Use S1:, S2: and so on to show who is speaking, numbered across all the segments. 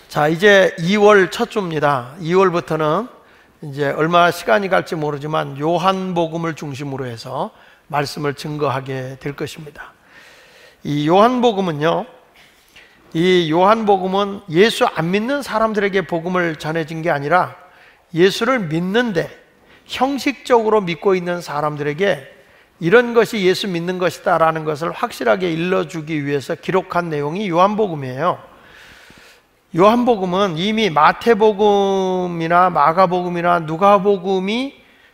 S1: 자, 이제 2월 첫 주입니다. 2월부터는 이제 얼마 시간이 갈지 모르지만 요한복음을 중심으로 해서 말씀을 증거하게 될 것입니다. 이 요한복음은요, 이 요한복음은 예수 안 믿는 사람들에게 복음을 전해진 게 아니라 예수를 믿는데 형식적으로 믿고 있는 사람들에게 이런 것이 예수 믿는 것이다 라는 것을 확실하게 일러주기 위해서 기록한 내용이 요한복음이에요. 요한복음은 이미 마태복음이나 마가복음이나 누가복음이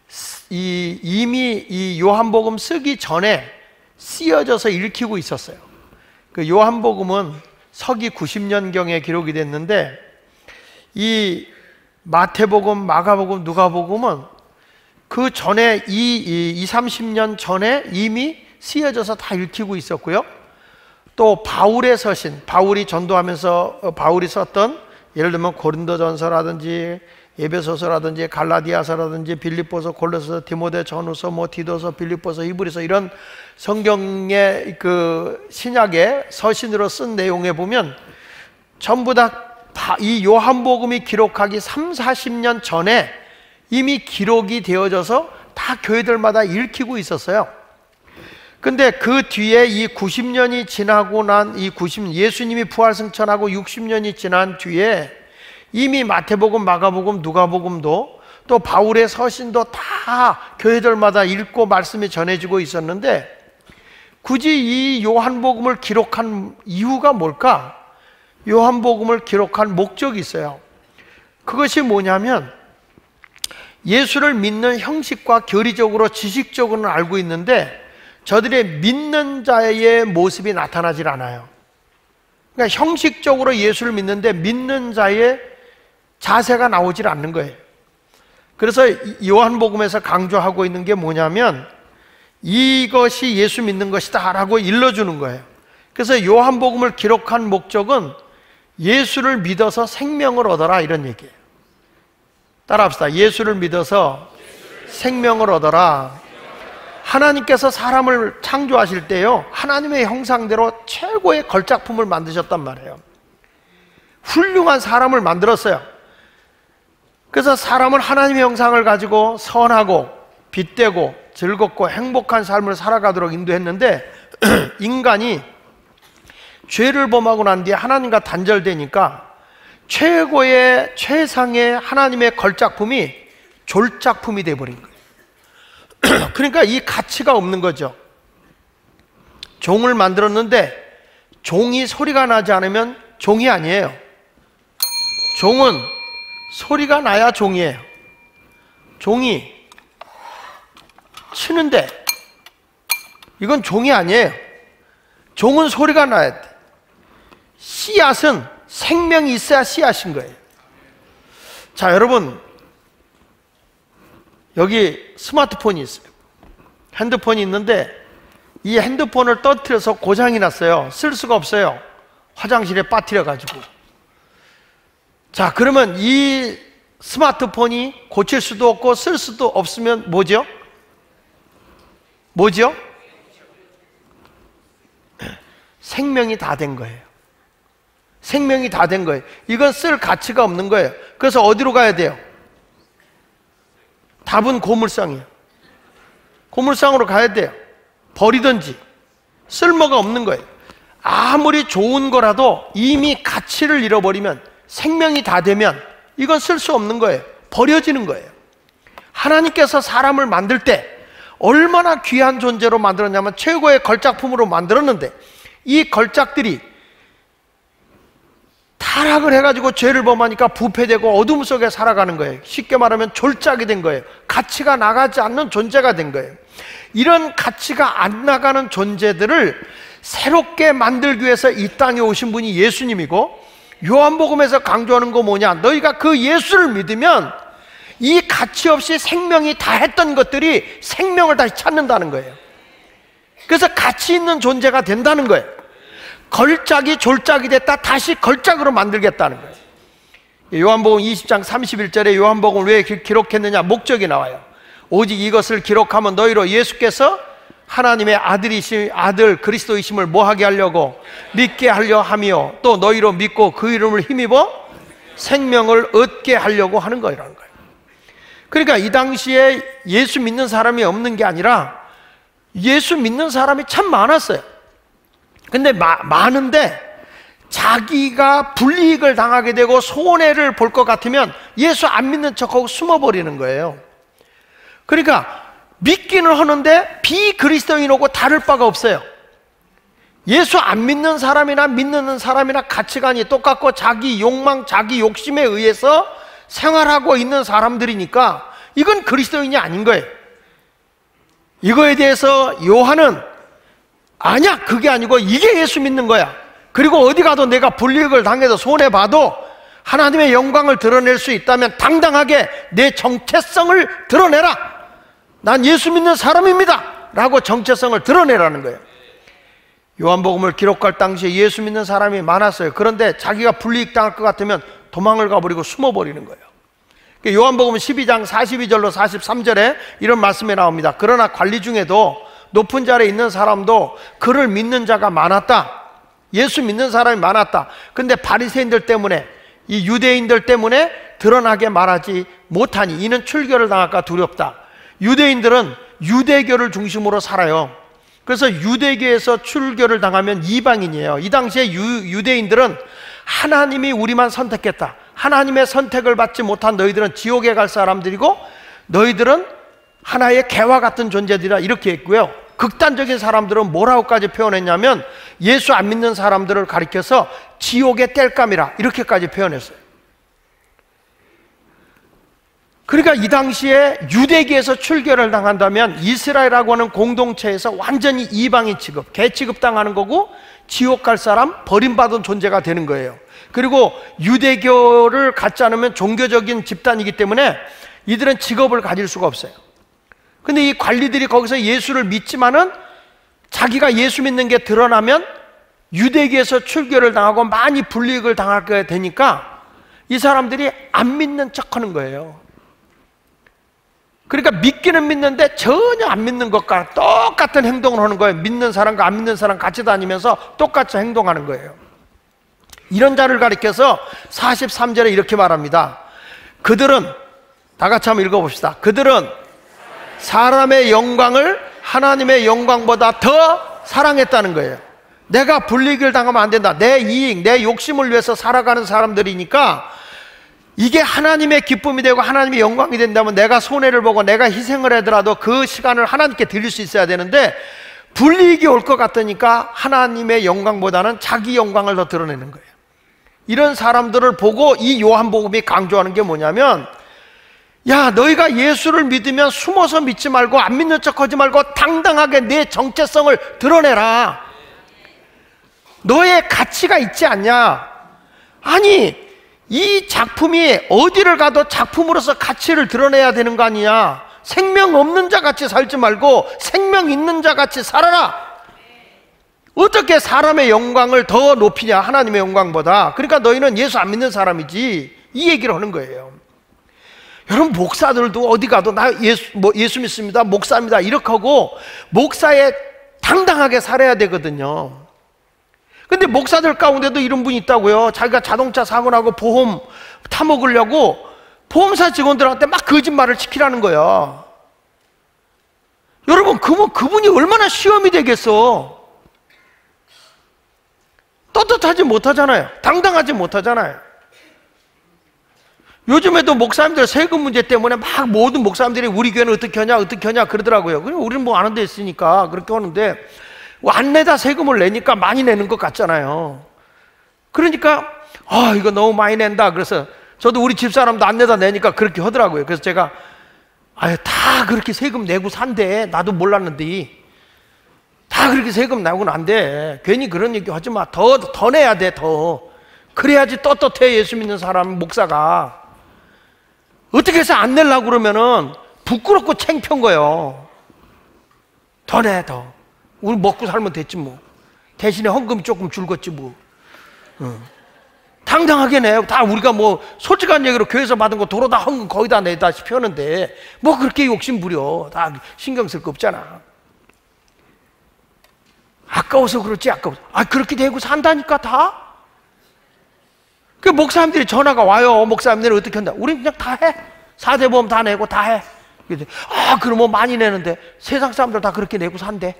S1: 이미 이 요한복음 쓰기 전에 쓰여져서 읽히고 있었어요. 그 요한복음은 서기 90년경에 기록이 됐는데 이 마태복음, 마가복음, 누가복음은 그 전에 30년 전에 이미 쓰여져서 다 읽히고 있었고요. 또 바울의 서신, 바울이 전도하면서 바울이 썼던 예를 들면 고린도전서라든지 에베소서라든지 갈라디아서라든지 빌립보서, 골로새서, 디모데, 전후서, 디도서, 빌립보서, 히브리서 이런 성경의 그 신약의 서신으로 쓴 내용에 보면 전부 다 이 요한복음이 기록하기 30-40년 전에 이미 기록이 되어져서 다 교회들마다 읽히고 있었어요. 근데 그 뒤에 이 90년이 지나고 난 예수님이 부활승천하고 60년이 지난 뒤에 이미 마태복음, 마가복음, 누가복음도 또 바울의 서신도 다 교회들마다 읽고 말씀이 전해지고 있었는데 굳이 이 요한복음을 기록한 이유가 뭘까? 요한복음을 기록한 목적이 있어요. 그것이 뭐냐면 예수를 믿는 형식과 교리적으로 지식적으로는 알고 있는데 저들의 믿는 자의 모습이 나타나질 않아요. 그러니까 형식적으로 예수를 믿는데 믿는 자의 자세가 나오질 않는 거예요. 그래서 요한복음에서 강조하고 있는 게 뭐냐면 이것이 예수 믿는 것이다 라고 일러주는 거예요. 그래서 요한복음을 기록한 목적은 예수를 믿어서 생명을 얻어라 이런 얘기예요. 따라합시다. 예수를 믿어서 생명을 얻어라. 하나님께서 사람을 창조하실 때요, 하나님의 형상대로 최고의 걸작품을 만드셨단 말이에요. 훌륭한 사람을 만들었어요. 그래서 사람은 하나님의 형상을 가지고 선하고 빛되고 즐겁고 행복한 삶을 살아가도록 인도했는데 인간이 죄를 범하고 난 뒤에 하나님과 단절되니까 최상의 하나님의 걸작품이 졸작품이 되어버린 거예요. 그러니까 이 가치가 없는 거죠. 종을 만들었는데 종이 소리가 나지 않으면 종이 아니에요. 종은 소리가 나야 종이에요. 종이 치는데 이건 종이 아니에요. 종은 소리가 나야 돼. 씨앗은 생명이 있어야 씨앗인 거예요. 자, 여러분 여기 스마트폰이 있어요. 핸드폰이 있는데 이 핸드폰을 떨어뜨려서 고장이 났어요. 쓸 수가 없어요. 화장실에 빠뜨려 가지고. 자, 그러면 이 스마트폰이 고칠 수도 없고 쓸 수도 없으면 뭐죠? 뭐죠? 생명이 다 된 거예요. 생명이 다 된 거예요. 이건 쓸 가치가 없는 거예요. 그래서 어디로 가야 돼요? 답은 고물상이에요. 고물상으로 가야 돼요. 버리든지. 쓸모가 없는 거예요. 아무리 좋은 거라도 이미 가치를 잃어버리면, 생명이 다 되면 이건 쓸 수 없는 거예요. 버려지는 거예요. 하나님께서 사람을 만들 때 얼마나 귀한 존재로 만들었냐면 최고의 걸작품으로 만들었는데 이 걸작들이 타락을 해가지고 죄를 범하니까 부패되고 어둠 속에 살아가는 거예요. 쉽게 말하면 졸작이 된 거예요. 가치가 나가지 않는 존재가 된 거예요. 이런 가치가 안 나가는 존재들을 새롭게 만들기 위해서 이 땅에 오신 분이 예수님이고, 요한복음에서 강조하는 거 뭐냐? 너희가 그 예수를 믿으면 이 가치 없이 생명이 다 했던 것들이 생명을 다시 찾는다는 거예요. 그래서 가치 있는 존재가 된다는 거예요. 걸작이 졸작이 됐다 다시 걸작으로 만들겠다는 거예요. 요한복음 20장 31절에 요한복음을 왜 기록했느냐? 목적이 나와요. 오직 이것을 기록하면 너희로 예수께서 하나님의 아들 그리스도이심을 뭐하게 하려고? 믿게 하려 하며 또 너희로 믿고 그 이름을 힘입어 생명을 얻게 하려고 하는 거라는 거예요. 그러니까 이 당시에 예수 믿는 사람이 없는 게 아니라 예수 믿는 사람이 참 많았어요. 근데 많은데 자기가 불이익을 당하게 되고 손해를 볼 것 같으면 예수 안 믿는 척하고 숨어버리는 거예요. 그러니까 믿기는 하는데 비그리스도인하고 다를 바가 없어요. 예수 안 믿는 사람이나 믿는 사람이나 가치관이 똑같고 자기 욕망, 자기 욕심에 의해서 생활하고 있는 사람들이니까 이건 그리스도인이 아닌 거예요. 이거에 대해서 요한은 아니야, 그게 아니고 이게 예수 믿는 거야. 그리고 어디 가도 내가 불이익을 당해도 손해봐도 하나님의 영광을 드러낼 수 있다면 당당하게 내 정체성을 드러내라. 난 예수 믿는 사람입니다 라고 정체성을 드러내라는 거예요. 요한복음을 기록할 당시에 예수 믿는 사람이 많았어요. 그런데 자기가 불이익 당할 것 같으면 도망을 가버리고 숨어버리는 거예요. 요한복음 12장 42절로 43절에 이런 말씀이 나옵니다. 그러나 관리 중에도 높은 자리에 있는 사람도 그를 믿는 자가 많았다. 예수 믿는 사람이 많았다. 근데 바리새인들 때문에, 이 유대인들 때문에 드러나게 말하지 못하니 이는 출교를 당할까 두렵다. 유대인들은 유대교를 중심으로 살아요. 그래서 유대교에서 출교를 당하면 이방인이에요. 이 당시에 유대인들은 하나님이 우리만 선택했다. 하나님의 선택을 받지 못한 너희들은 지옥에 갈 사람들이고 너희들은 하나의 개와 같은 존재들이라 이렇게 했고요. 극단적인 사람들은 뭐라고까지 표현했냐면 예수 안 믿는 사람들을 가리켜서 지옥의 땔감이라 이렇게까지 표현했어요. 그러니까 이 당시에 유대교에서 출교를 당한다면 이스라엘이라고 하는 공동체에서 완전히 이방인 취급, 개 취급당하는 거고 지옥 갈 사람, 버림받은 존재가 되는 거예요. 그리고 유대교를 갖지 않으면 종교적인 집단이기 때문에 이들은 직업을 가질 수가 없어요. 근데 이 관리들이 거기서 예수를 믿지만은 자기가 예수 믿는 게 드러나면 유대교에서 출교를 당하고 많이 불이익을 당하게 되니까 이 사람들이 안 믿는 척 하는 거예요. 그러니까 믿기는 믿는데 전혀 안 믿는 것과 똑같은 행동을 하는 거예요. 믿는 사람과 안 믿는 사람 같이 다니면서 똑같이 행동하는 거예요. 이런 자를 가리켜서 43절에 이렇게 말합니다. 그들은, 다 같이 한번 읽어봅시다. 그들은 사람의 영광을 하나님의 영광보다 더 사랑했다는 거예요. 내가 불이익을 당하면 안 된다. 내 이익, 내 욕심을 위해서 살아가는 사람들이니까 이게 하나님의 기쁨이 되고 하나님의 영광이 된다면 내가 손해를 보고 내가 희생을 하더라도 그 시간을 하나님께 드릴 수 있어야 되는데 불이익이 올 것 같으니까 하나님의 영광보다는 자기 영광을 더 드러내는 거예요. 이런 사람들을 보고 이 요한복음이 강조하는 게 뭐냐면, 야, 너희가 예수를 믿으면 숨어서 믿지 말고 안 믿는 척하지 말고 당당하게 내 정체성을 드러내라. 너의 가치가 있지 않냐? 아니, 이 작품이 어디를 가도 작품으로서 가치를 드러내야 되는 거 아니냐? 생명 없는 자 같이 살지 말고 생명 있는 자 같이 살아라. 어떻게 사람의 영광을 더 높이냐? 하나님의 영광보다. 그러니까 너희는 예수 안 믿는 사람이지, 이 얘기를 하는 거예요. 여러분, 목사들도 어디 가도 나 예수 믿습니다, 목사입니다 이렇게 하고 목사에 당당하게 살아야 되거든요. 근데 목사들 가운데도 이런 분이 있다고요. 자기가 자동차 사고 나고 보험 타먹으려고 보험사 직원들한테 막 거짓말을 시키라는 거야. 여러분, 그분이 얼마나 시험이 되겠어. 떳떳하지 못하잖아요. 당당하지 못하잖아요. 요즘에도 목사님들 세금 문제 때문에 막 모든 목사님들이 우리 교회는 어떻게 하냐 그러더라고요. 그럼 우리는 뭐 아는 데 있으니까 그렇게 하는데 안 내다 세금을 내니까 많이 내는 것 같잖아요. 그러니까 이거 너무 많이 낸다. 그래서 저도 우리 집사람도 안 내다 내니까 그렇게 하더라고요. 그래서 제가 다 그렇게 세금 내고 산대. 나도 몰랐는데 다 그렇게 세금 내고는 안 돼. 괜히 그런 얘기 하지 마. 더 내야 돼. 더. 그래야지 떳떳해. 예수 믿는 사람 목사가. 어떻게 해서 안 내려고 그러면은 부끄럽고 창피한 거예요. 더 내, 더. 우리 먹고 살면 됐지 뭐. 대신에 헌금이 조금 줄겠지 뭐. 당당하게 내. 다 우리가 뭐 솔직한 얘기로 교회에서 받은 거 도로 다 헌금 거의 다 내다시피 하는데 뭐 그렇게 욕심 부려. 다 신경 쓸 거 없잖아. 아까워서 그렇지, 아까워서. 그렇게 되고 산다니까 다. 그 목사님들이 전화가 와요. 목사님들은 어떻게 한다? 우리 그냥 다 해. 사대보험 다 내고 다 해. 그러면 많이 내는데 세상 사람들 다 그렇게 내고 산대.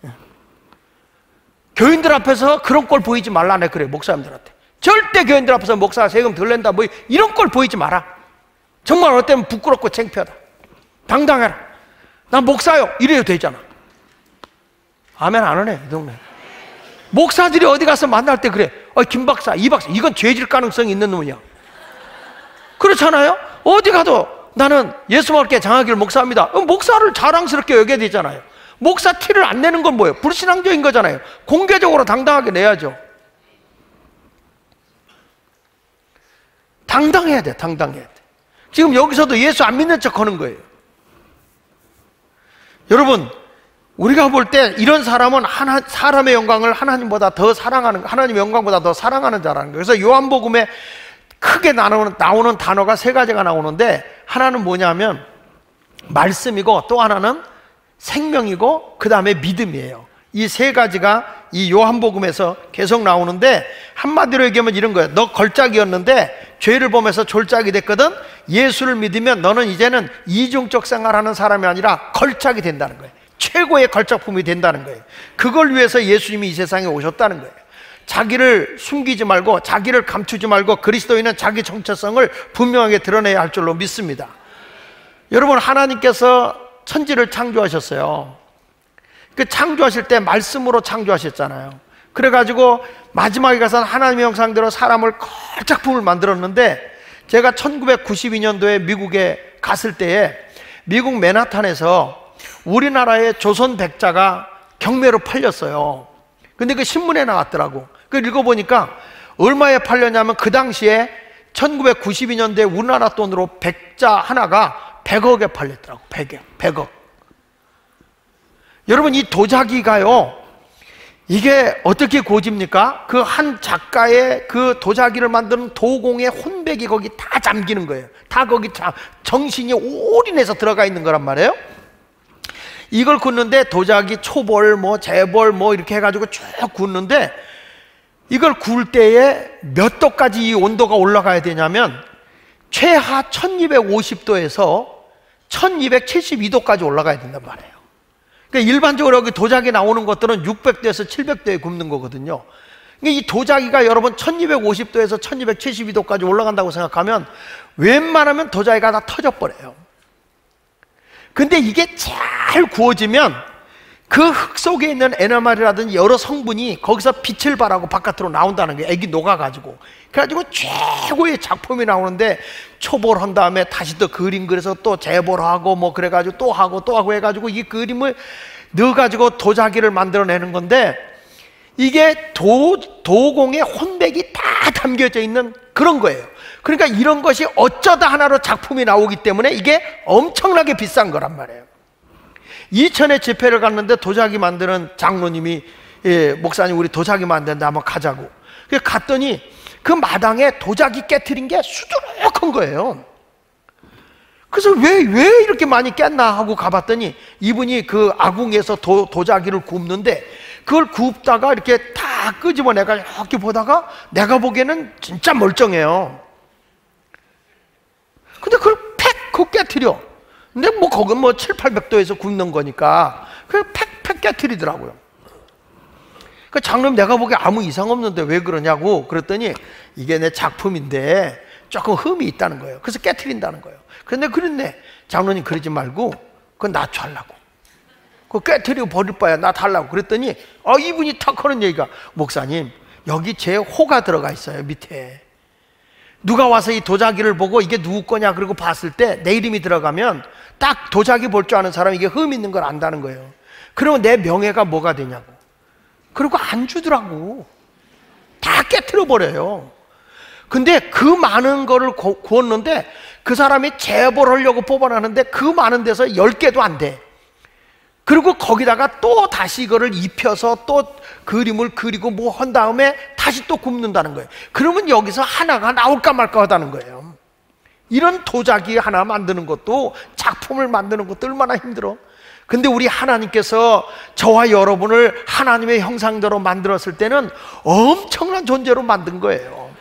S1: 교인들 앞에서 그런 꼴 보이지 말라네. 그래, 목사님들한테. 절대 교인들 앞에서 목사 세금 덜 낸다 뭐 이런 꼴 보이지 마라. 정말 어떨 때는 부끄럽고 창피하다. 당당해라. 난 목사요. 이래도 되잖아. 아멘 안 하네, 이 동네. 목사들이 어디 가서 만날 때 그래. 김 박사, 이 박사, 이건 죄질 가능성이 있는 놈이야. 그렇잖아요? 어디 가도 나는 예수 믿게 장하기를 목사합니다. 목사를 자랑스럽게 여겨야 되잖아요. 목사 티를 안 내는 건 뭐예요? 불신앙적인 거잖아요. 공개적으로 당당하게 내야죠. 당당해야 돼, 당당해야 돼. 지금 여기서도 예수 안 믿는 척 하는 거예요. 여러분, 우리가 볼 때 이런 사람은 사람의 영광을 하나님보다 더 사랑하는, 하나님의 영광보다 더 사랑하는 자라는 거예요. 그래서 요한복음에 크게 나오는 단어가 세 가지가 나오는데, 하나는 뭐냐면 말씀이고, 또 하나는 생명이고, 그 다음에 믿음이에요. 이 세 가지가 이 요한복음에서 계속 나오는데, 한마디로 얘기하면 이런 거예요. 너 걸작이었는데 죄를 범해서 졸작이 됐거든. 예수를 믿으면 너는 이제는 이중적 생활하는 사람이 아니라 걸작이 된다는 거예요. 최고의 걸작품이 된다는 거예요. 그걸 위해서 예수님이 이 세상에 오셨다는 거예요. 자기를 숨기지 말고, 자기를 감추지 말고, 그리스도인은 자기 정체성을 분명하게 드러내야 할 줄로 믿습니다. 여러분, 하나님께서 천지를 창조하셨어요. 그 창조하실 때 말씀으로 창조하셨잖아요. 그래가지고 마지막에 가서 하나님의 형상대로 사람을 걸작품을 만들었는데, 제가 1992년도에 미국에 갔을 때에 미국 맨하탄에서 우리나라의 조선 백자가 경매로 팔렸어요. 근데 그 신문에 나왔더라고. 그걸 읽어보니까 얼마에 팔렸냐면, 그 당시에 1992년도에 우리나라 돈으로 백자 하나가 100억에 팔렸더라고. 100억. 여러분, 이 도자기가요, 이게 어떻게 고집니까? 그 한 작가의 그 도자기를 만드는 도공의 혼백이 거기 다 잠기는 거예요. 다 거기 정신이 올인해서 들어가 있는 거란 말이에요. 이걸 굽는데 도자기 초벌, 재벌 이렇게 해가지고 쭉 굽는데, 이걸 구울 때에 몇 도까지 이 온도가 올라가야 되냐면 최하 1250도에서 1272도까지 올라가야 된단 말이에요. 그러니까 일반적으로 여기 도자기 나오는 것들은 600도에서 700도에 굽는 거거든요. 그러니까 이 도자기가 여러분 1250도에서 1272도까지 올라간다고 생각하면 웬만하면 도자기가 다 터져버려요. 근데 이게 잘 구워지면 그 흙 속에 있는 에나멜이라든지 여러 성분이 거기서 빛을 발하고 바깥으로 나온다는 거예요. 애기 녹아가지고. 그래가지고 최고의 작품이 나오는데, 초벌한 다음에 다시 또 그림 그려서 또 재벌하고 그래가지고 또 하고 해가지고 이 그림을 넣어가지고 도자기를 만들어내는 건데, 이게 도공의 혼백이 다 담겨져 있는 그런 거예요. 그러니까 이런 것이 어쩌다 하나로 작품이 나오기 때문에 이게 엄청나게 비싼 거란 말이에요. 이천에 집회를 갔는데 도자기 만드는 장로님이, 목사님 우리 도자기 만드는데 한번 가자고. 그래서 갔더니 그 마당에 도자기 깨트린 게 수두룩한 거예요. 그래서 왜 이렇게 많이 깼나 하고 가봤더니, 이분이 그 아궁에서 도자기를 굽는데, 그걸 굽다가 이렇게 다 끄집어내가 이렇게 보다가 내가 보기에는 진짜 멀쩡해요. 근데 그걸 팩 깨트려. 근데 거긴 700~800도에서 굽는 거니까 그걸 팩 깨트리더라고요. 그 장로님, 내가 보기에 아무 이상 없는데 왜 그러냐고 그랬더니, 이게 내 작품인데 조금 흠이 있다는 거예요. 그래서 깨트린다는 거예요. 근데 그랬네. 장로님, 그러지 말고 그건 나 달라고. 그거 깨트리고 버릴 바야 나 달라고. 그랬더니 이분이 탁 하는 얘기가, 목사님 여기 제 호가 들어가 있어요, 밑에. 누가 와서 이 도자기를 보고 이게 누구 거냐 그러고 봤을 때 내 이름이 들어가면 딱 도자기 볼 줄 아는 사람이 이게 흠 있는 걸 안다는 거예요. 그러면 내 명예가 뭐가 되냐고. 그리고 안 주더라고. 다 깨트려 버려요. 근데 그 많은 거를 구웠는데, 그 사람이 재벌하려고 뽑아놨는데 그 많은 데서 10개도 안 돼. 그리고 거기다가 또 다시 이거를 입혀서 또 그림을 그리고 한 다음에 다시 또 굽는다는 거예요. 그러면 여기서 하나가 나올까 말까 하다는 거예요. 이런 도자기 하나 만드는 것도, 작품을 만드는 것도 얼마나 힘들어. 근데 우리 하나님께서 저와 여러분을 하나님의 형상대로 만들었을 때는 엄청난 존재로 만든 거예요.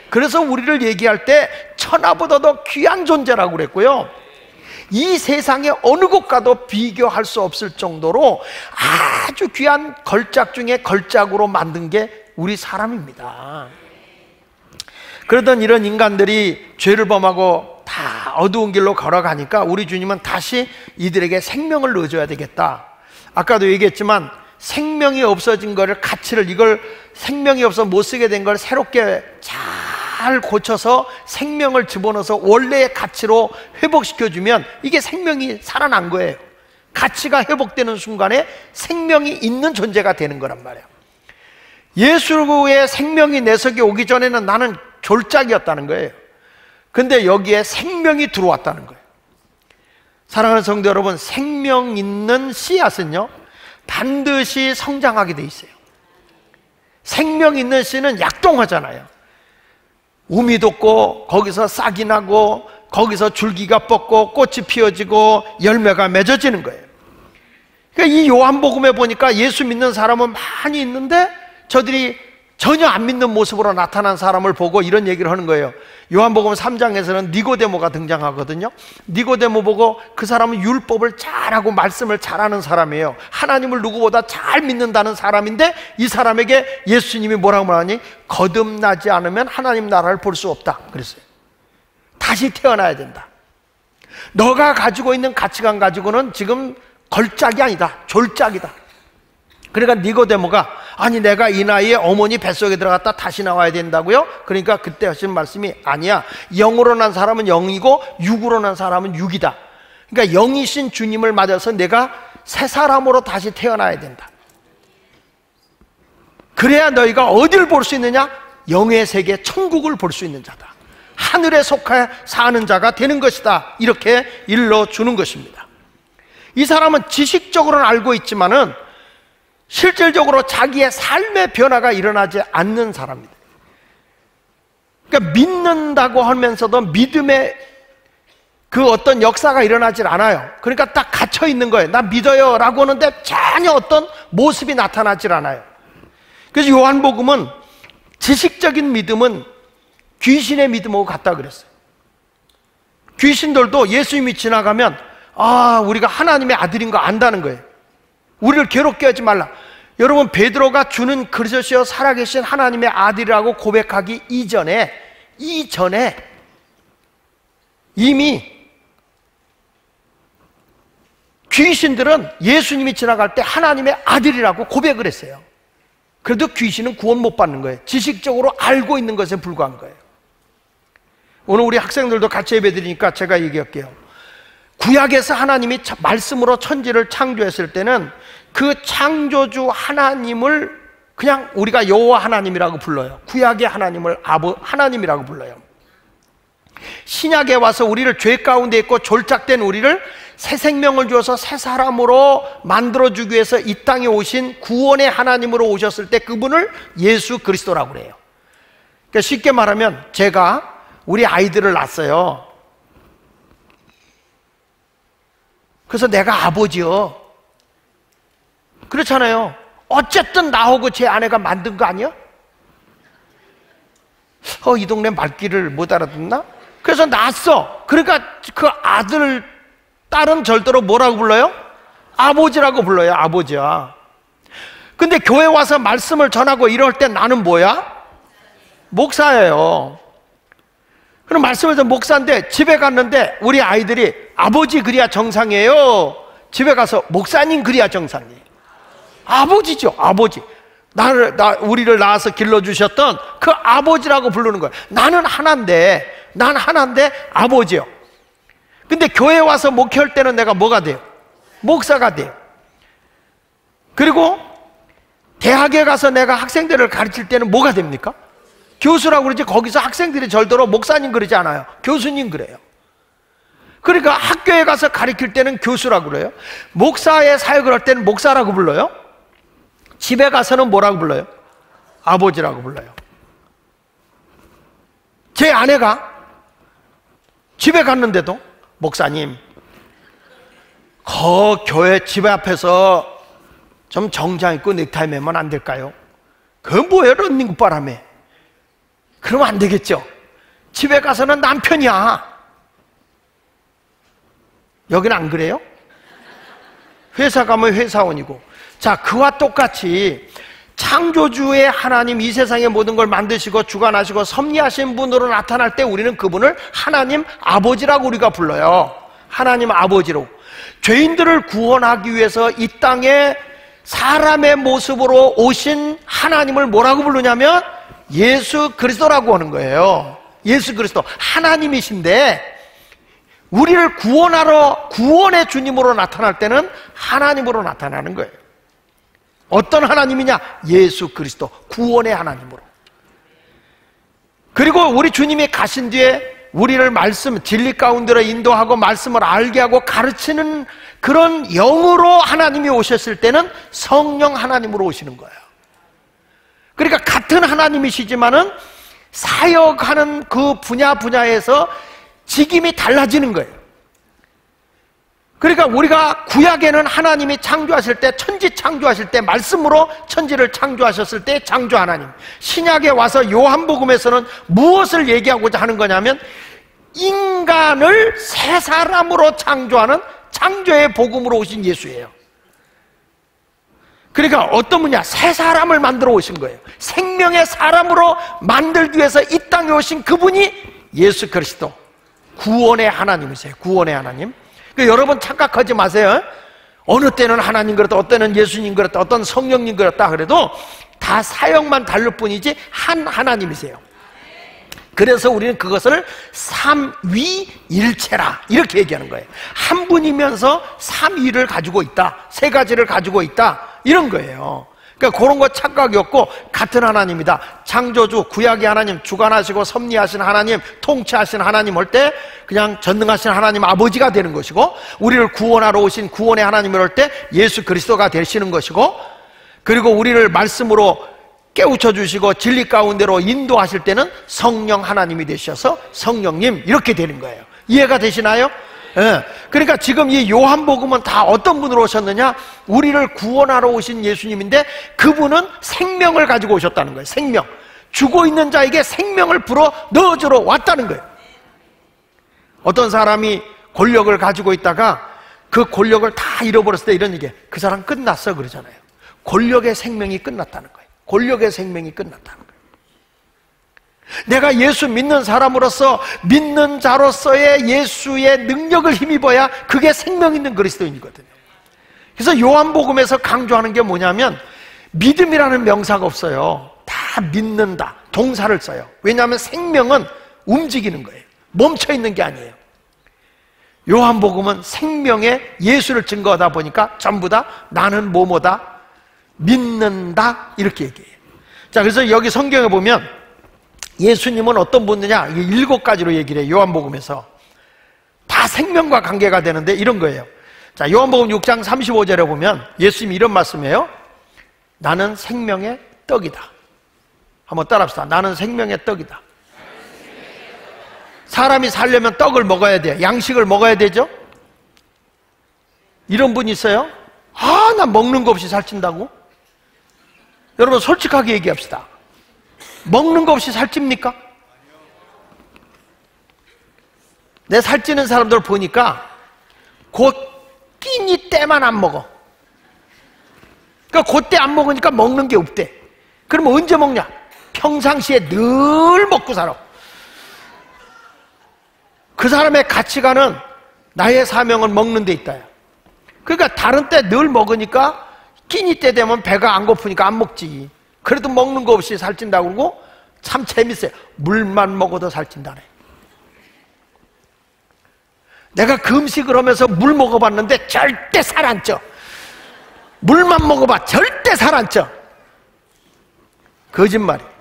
S1: 그래서 우리를 얘기할 때 천하보다 더 귀한 존재라고 그랬고요, 이 세상의 어느 곳과도 비교할 수 없을 정도로 아주 귀한 걸작 중에 걸작으로 만든 게 우리 사람입니다. 그러던 이런 인간들이 죄를 범하고 다 어두운 길로 걸어가니까 우리 주님은 다시 이들에게 생명을 넣어줘야 되겠다. 아까도 얘기했지만 생명이 없어진 거를, 가치를, 이걸 생명이 없어 못 쓰게 된 걸 새롭게 잘 고쳐서 생명을 집어넣어서 원래의 가치로 회복시켜주면 이게 생명이 살아난 거예요. 가치가 회복되는 순간에 생명이 있는 존재가 되는 거란 말이에요. 예수의 생명이 내 속에 오기 전에는 나는 졸작이었다는 거예요. 근데 여기에 생명이 들어왔다는 거예요. 사랑하는 성도 여러분, 생명 있는 씨앗은요 반드시 성장하게 돼 있어요. 생명 있는 씨는 약동하잖아요. 우미 돋고 거기서 싹이 나고 거기서 줄기가 뻗고 꽃이 피어지고 열매가 맺어지는 거예요. 그러니까 이 요한복음에 보니까 예수 믿는 사람은 많이 있는데 저들이 전혀 안 믿는 모습으로 나타난 사람을 보고 이런 얘기를 하는 거예요. 요한복음 3장에서는 니고데모가 등장하거든요. 니고데모 보고 그 사람은 율법을 잘하고 말씀을 잘하는 사람이에요. 하나님을 누구보다 잘 믿는다는 사람인데 이 사람에게 예수님이 뭐라고 말하니? 거듭나지 않으면 하나님 나라를 볼 수 없다 그랬어요. 다시 태어나야 된다. 너가 가지고 있는 가치관 가지고는 지금 걸작이 아니다, 졸작이다. 그러니까 니고데모가 아니 내가 이 나이에 어머니 뱃속에 들어갔다 다시 나와야 된다고요? 그러니까 그때 하신 말씀이 아니야, 영으로 난 사람은 영이고 육으로 난 사람은 육이다. 그러니까 영이신 주님을 맞아서 내가 새 사람으로 다시 태어나야 된다. 그래야 너희가 어디를 볼 수 있느냐? 영의 세계 천국을 볼 수 있는 자다. 하늘에 속해 사는 자가 되는 것이다. 이렇게 일러주는 것입니다. 이 사람은 지식적으로는 알고 있지만은 실질적으로 자기의 삶의 변화가 일어나지 않는 사람입니다. 그러니까 믿는다고 하면서도 믿음의 그 어떤 역사가 일어나질 않아요. 그러니까 딱 갇혀 있는 거예요. 나 믿어요 라고 하는데 전혀 어떤 모습이 나타나질 않아요. 그래서 요한복음은 지식적인 믿음은 귀신의 믿음하고 같다 그랬어요. 귀신들도 예수님이 지나가면 우리가 하나님의 아들인 거 안다는 거예요. 우리를 괴롭게 하지 말라. 여러분, 베드로가 주는 그리스도시여 살아계신 하나님의 아들이라고 고백하기 이전에 이미 귀신들은 예수님이 지나갈 때 하나님의 아들이라고 고백을 했어요. 그래도 귀신은 구원 못 받는 거예요. 지식적으로 알고 있는 것에 불과한 거예요. 오늘 우리 학생들도 같이 예배드리니까 제가 얘기할게요. 구약에서 하나님이 말씀으로 천지를 창조했을 때는 그 창조주 하나님을 그냥 우리가 여호와 하나님이라고 불러요. 구약의 하나님을 하나님이라고 불러요. 신약에 와서 우리를 죄 가운데 있고 졸작된 우리를 새 생명을 주어서 새 사람으로 만들어주기 위해서 이 땅에 오신 구원의 하나님으로 오셨을 때 그분을 예수 그리스도라고 그래요. 그러니까 쉽게 말하면 제가 우리 아이들을 낳았어요. 그래서 내가 아버지요. 그렇잖아요. 어쨌든 나하고 제 아내가 만든 거 아니야? 이 동네 말귀를 못 알아듣나? 그래서 낳았어. 그러니까 그 아들, 딸은 절대로 뭐라고 불러요? 아버지라고 불러요. 아버지야. 근데 교회 와서 말씀을 전하고 이럴 때 나는 뭐야? 목사예요. 그럼 말씀을 전 목사인데 집에 갔는데 우리 아이들이 아버지 그래야 정상이에요. 집에 가서 목사님 그래야 정상이에요. 아버지죠, 아버지. 우리를 낳아서 길러주셨던 그 아버지라고 부르는 거예요. 나는 하나인데 아버지요. 근데 교회 와서 목회할 때는 내가 뭐가 돼요? 목사가 돼요. 그리고 대학에 가서 내가 학생들을 가르칠 때는 뭐가 됩니까? 교수라고 그러지. 거기서 학생들이 절대로 목사님 그러지 않아요. 교수님 그래요. 그러니까 학교에 가서 가르칠 때는 교수라고 그래요. 목사의 사역을 할 때는 목사라고 불러요. 집에 가서는 뭐라고 불러요? 아버지라고 불러요. 제 아내가 집에 갔는데도 목사님, 교회 집 앞에서 좀 정장 입고 넥타이 매면 안 될까요? 그건 뭐예요? 런닝 바람에. 그러면 안 되겠죠. 집에 가서는 남편이야. 여기는 안 그래요? 회사 가면 회사원이고. 자, 그와 똑같이 창조주의 하나님, 이 세상의 모든 걸 만드시고 주관하시고 섭리하신 분으로 나타날 때 우리는 그분을 하나님 아버지라고 우리가 불러요. 하나님 아버지로. 죄인들을 구원하기 위해서 이 땅에 사람의 모습으로 오신 하나님을 뭐라고 부르냐면 예수 그리스도라고 하는 거예요. 예수 그리스도 하나님이신데 우리를 구원하러 구원의 주님으로 나타날 때는 하나님으로 나타나는 거예요. 어떤 하나님이냐? 예수 그리스도 구원의 하나님으로. 그리고 우리 주님이 가신 뒤에 우리를 말씀, 진리 가운데로 인도하고 말씀을 알게 하고 가르치는 그런 영으로 하나님이 오셨을 때는 성령 하나님으로 오시는 거예요. 그러니까 같은 하나님이시지만은 사역하는 그 분야에서 직임이 달라지는 거예요. 그러니까 우리가 구약에는 하나님이 창조하실 때, 천지 창조하실 때 말씀으로 천지를 창조하셨을 때 창조 하나님, 신약에 와서 요한복음에서는 무엇을 얘기하고자 하는 거냐면 인간을 새 사람으로 창조하는 창조의 복음으로 오신 예수예요. 그러니까 어떤 분이야? 새 사람을 만들어 오신 거예요. 생명의 사람으로 만들기 위해서 이 땅에 오신 그분이 예수 그리스도 구원의 하나님이세요. 구원의 하나님. 그러니까 여러분 착각하지 마세요. 어느 때는 하나님 그렇다, 어떤 때는 예수님 그렇다, 어떤 성령님 그렇다 그래도 다 사역만 다를 뿐이지 한 하나님이세요. 그래서 우리는 그것을 삼위일체라 이렇게 얘기하는 거예요. 한 분이면서 삼위를 가지고 있다, 세 가지를 가지고 있다, 이런 거예요. 그러니까 그런 거 착각이 없고 같은 하나님이다. 창조주, 구약의 하나님, 주관하시고 섭리하신 하나님, 통치하신 하나님 올 때 그냥 전능하신 하나님 아버지가 되는 것이고, 우리를 구원하러 오신 구원의 하나님을 올 때 예수 그리스도가 되시는 것이고, 그리고 우리를 말씀으로 깨우쳐 주시고 진리 가운데로 인도하실 때는 성령 하나님이 되셔서 성령님 이렇게 되는 거예요. 이해가 되시나요? 예. 그러니까 지금 이 요한복음은 다 어떤 분으로 오셨느냐? 우리를 구원하러 오신 예수님인데 그분은 생명을 가지고 오셨다는 거예요. 생명. 죽어 있는 자에게 생명을 불어 넣어주러 왔다는 거예요. 어떤 사람이 권력을 가지고 있다가 그 권력을 다 잃어버렸을 때 이런 얘기예요. 그 사람 끝났어 그러잖아요. 권력의 생명이 끝났다는 거예요. 권력의 생명이 끝났다는 거예요. 내가 예수 믿는 사람으로서, 믿는 자로서의 예수의 능력을 힘입어야 그게 생명 있는 그리스도인이거든요. 그래서 요한복음에서 강조하는 게 뭐냐면 믿음이라는 명사가 없어요. 다 믿는다, 동사를 써요. 왜냐하면 생명은 움직이는 거예요. 멈춰 있는 게 아니에요. 요한복음은 생명의 예수를 증거하다 보니까 전부 다 나는 뭐뭐다, 믿는다, 이렇게 얘기해요. 자, 그래서 여기 성경에 보면 예수님은 어떤 분이냐? 7가지로 얘기를 해요. 요한복음에서 다 생명과 관계가 되는데 이런 거예요. 자, 요한복음 6장 35절에 보면 예수님이 이런 말씀이에요. 나는 생명의 떡이다. 한번 따라합시다. 나는 생명의 떡이다. 사람이 살려면 떡을 먹어야 돼요. 양식을 먹어야 되죠. 이런 분 있어요? 아, 나 먹는 거 없이 살찐다고? 여러분 솔직하게 얘기합시다. 먹는 거 없이 살찝니까? 내 살찌는 사람들 보니까 곧 끼니 때만 안 먹어. 그러니까 그때 안 먹으니까 먹는 게 없대. 그러면 언제 먹냐? 평상시에 늘 먹고 살아. 그 사람의 가치관은 나의 사명은 먹는 데 있다. 그러니까 다른 때 늘 먹으니까 끼니 때 되면 배가 안 고프니까 안 먹지. 그래도 먹는 거 없이 살찐다고 그러고 참 재밌어요. 물만 먹어도 살찐다네. 내가 그 음식을 하면서 물 먹어봤는데 절대 살 안 쪄. 물만 먹어봐. 절대 살 안 쪄. 거짓말이에요.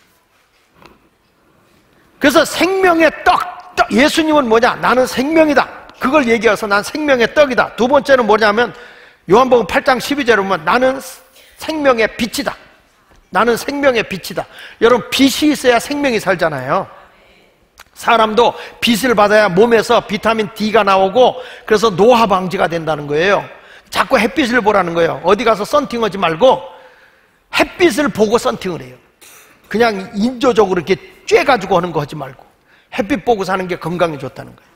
S1: 그래서 생명의 떡. 예수님은 뭐냐? 나는 생명이다. 그걸 얘기해서 난 생명의 떡이다. 두 번째는 뭐냐면 요한복음 8장 12절에 보면 나는 생명의 빛이다. 나는 생명의 빛이다. 여러분 빛이 있어야 생명이 살잖아요. 사람도 빛을 받아야 몸에서 비타민 D가 나오고 그래서 노화 방지가 된다는 거예요. 자꾸 햇빛을 보라는 거예요. 어디 가서 썬팅하지 말고 햇빛을 보고 썬팅을 해요. 그냥 인조적으로 이렇게 쬐가지고 하는 거 하지 말고 햇빛 보고 사는 게 건강에 좋다는 거예요.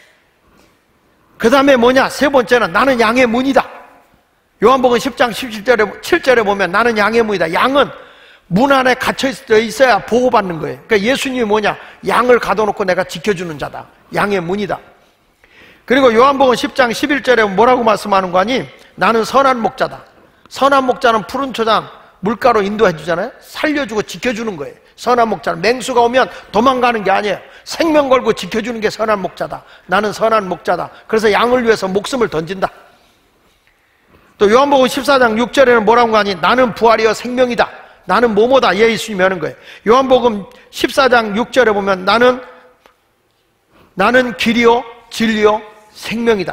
S1: 그 다음에 뭐냐? 세 번째는 나는 양의 문이다. 요한복음 10장 17절에 보면 나는 양의 문이다. 양은 문 안에 갇혀 있어야 보호받는 거예요. 그러니까 예수님이 뭐냐? 양을 가둬놓고 내가 지켜주는 자다. 양의 문이다. 그리고 요한복음 10장 11절에 뭐라고 말씀하는 거 아니? 나는 선한 목자다. 선한 목자는 푸른 초장 물가로 인도해 주잖아요. 살려주고 지켜주는 거예요. 선한 목자는 맹수가 오면 도망가는 게 아니에요. 생명 걸고 지켜주는 게 선한 목자다. 나는 선한 목자다. 그래서 양을 위해서 목숨을 던진다. 또 요한복음 14장 6절에는 뭐라고 하니? 나는 부활이요 생명이다. 나는 뭐뭐다. 예수님이 하는 거예요. 요한복음 14장 6절에 보면 나는 길이요 진리요 생명이다.